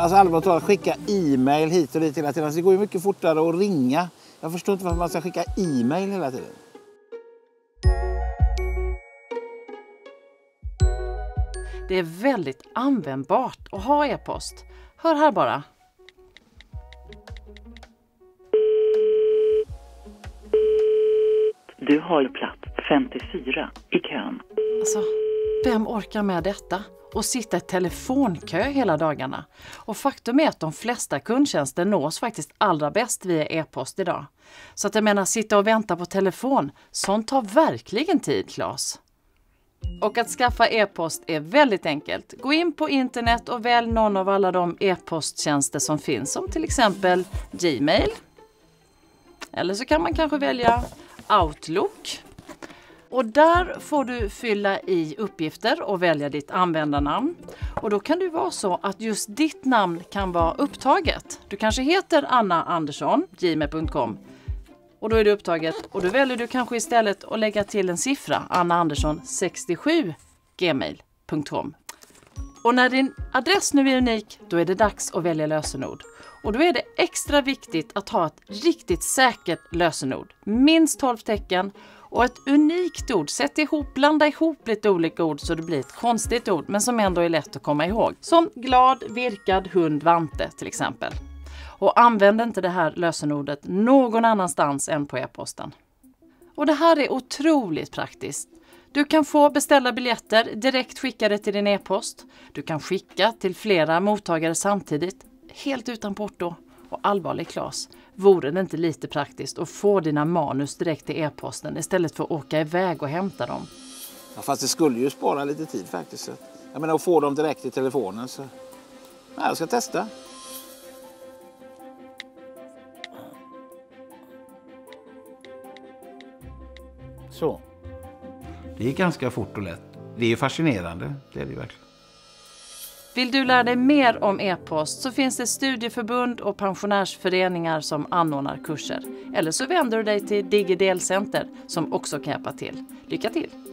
Alltså allvarligt talat, skicka e-mail hit och dit hela tiden. Alltså, det går ju mycket fortare att ringa. Jag förstår inte varför man ska skicka e-mail hela tiden. Det är väldigt användbart att ha e-post. Hör här bara. Du har plats 54 i kön. Alltså, vem orkar med detta? Och sitta i telefonkö hela dagarna. Och faktum är att de flesta kundtjänster nås faktiskt allra bäst via e-post idag. Så att jag menar, sitta och vänta på telefon, sånt tar verkligen tid, Claes. Och att skaffa e-post är väldigt enkelt. Gå in på internet och välj någon av alla de e-posttjänster som finns, som till exempel Gmail. Eller så kan man kanske välja Outlook. Och där får du fylla i uppgifter och välja ditt användarnamn. Och då kan det vara så att just ditt namn kan vara upptaget. Du kanske heter Anna Andersson, gmail.com. Och då är det upptaget. Och då väljer du kanske istället att lägga till en siffra, Anna Andersson 67, gmail.com. Och när din adress nu är unik, då är det dags att välja lösenord. Och då är det extra viktigt att ha ett riktigt säkert lösenord. Minst 12 tecken och ett unikt ord. Blanda ihop lite olika ord så det blir ett konstigt ord, men som ändå är lätt att komma ihåg. Som glad, virkad, hund, vante till exempel. Och använd inte det här lösenordet någon annanstans än på e-posten. Och det här är otroligt praktiskt. Du kan få beställa biljetter direkt skickade till din e-post. Du kan skicka till flera mottagare samtidigt, helt utan porto. Och allvarlig Claes, vore det inte lite praktiskt att få dina manus direkt till e-posten istället för att åka iväg och hämta dem? Ja, fast det skulle ju spara lite tid faktiskt. Jag menar att få dem direkt i telefonen. Så ja, jag ska testa. Så. Det är ganska fort och lätt. Det är fascinerande, det är det verkligen. Vill du lära dig mer om e-post så finns det studieförbund och pensionärsföreningar som anordnar kurser. Eller så vänder du dig till Digi Delcenter som också kan hjälpa till. Lycka till!